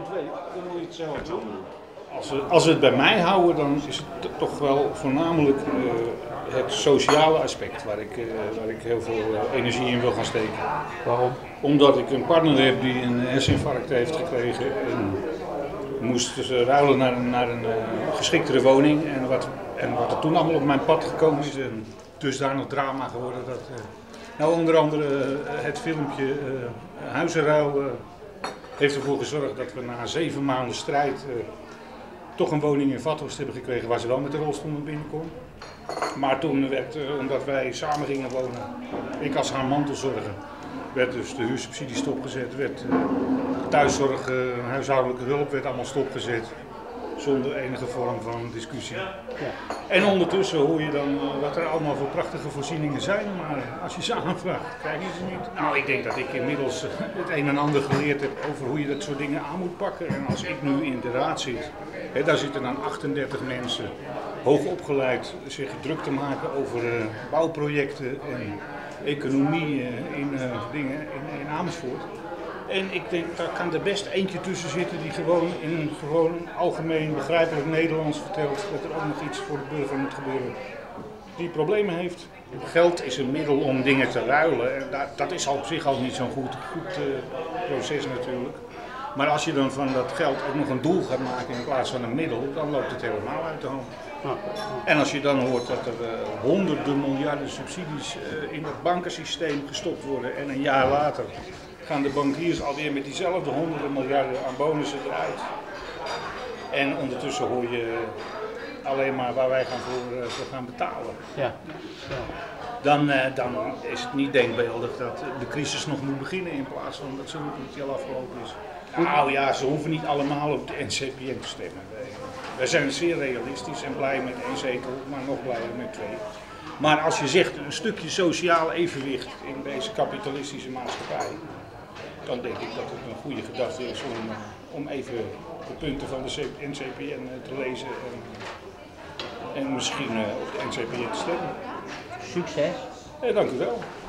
het weet, dan moet je het zelf doen. Als we het bij mij houden, dan is het toch wel voornamelijk het sociale aspect waar ik heel veel energie in wil gaan steken. Waarom? Omdat ik een partner heb die een herseninfarct heeft gekregen en moest dus ruilen naar een geschiktere woning. En wat er toen allemaal op mijn pad gekomen is, een dusdanig drama geworden dat nou onder andere het filmpje Huizenruil heeft ervoor gezorgd dat we na 7 maanden strijd toch een woning in Vathorst hebben gekregen waar ze wel met de rolstoel naar binnen kon. Maar toen werd, omdat wij samen gingen wonen, ik als haar mantelzorger, werd dus de huursubsidie stopgezet, werd thuiszorg, huishoudelijke hulp werd allemaal stopgezet. Zonder enige vorm van discussie. Ja. En ondertussen hoor je dan wat er allemaal voor prachtige voorzieningen zijn, maar als je ze aanvraagt, krijg je ze niet. Nou, ik denk dat ik inmiddels het een en ander geleerd heb over hoe je dat soort dingen aan moet pakken. En als ik nu in de raad zit, daar zitten dan 38 mensen, hoog opgeleid, zich druk te maken over bouwprojecten en economie in Amersfoort. En ik denk, daar kan er best eentje tussen zitten die gewoon in een algemeen begrijpelijk Nederlands vertelt dat er ook nog iets voor de burger moet gebeuren die problemen heeft. Geld is een middel om dingen te ruilen en dat is op zich al niet zo'n goed proces natuurlijk. Maar als je dan van dat geld ook nog een doel gaat maken in plaats van een middel, dan loopt het helemaal uit de hand. En als je dan hoort dat er honderden miljarden subsidies in het bankensysteem gestopt worden en een jaar later gaan de bankiers alweer met diezelfde honderden miljarden aan bonussen eruit. En ondertussen hoor je alleen maar waar wij voor gaan betalen. Ja. Dan is het niet denkbeeldig dat de crisis nog moet beginnen in plaats van dat ze niet al afgelopen is. Nou ja, ze hoeven niet allemaal op de NCPN te stemmen. Wij zijn zeer realistisch en blij met 1 zetel, maar nog blijer met 2. Maar als je zegt een stukje sociaal evenwicht in deze kapitalistische maatschappij, dan denk ik dat het een goede gedachte is om even de punten van de NCPN te lezen en misschien op de NCPN te stemmen. Succes! Dank u wel.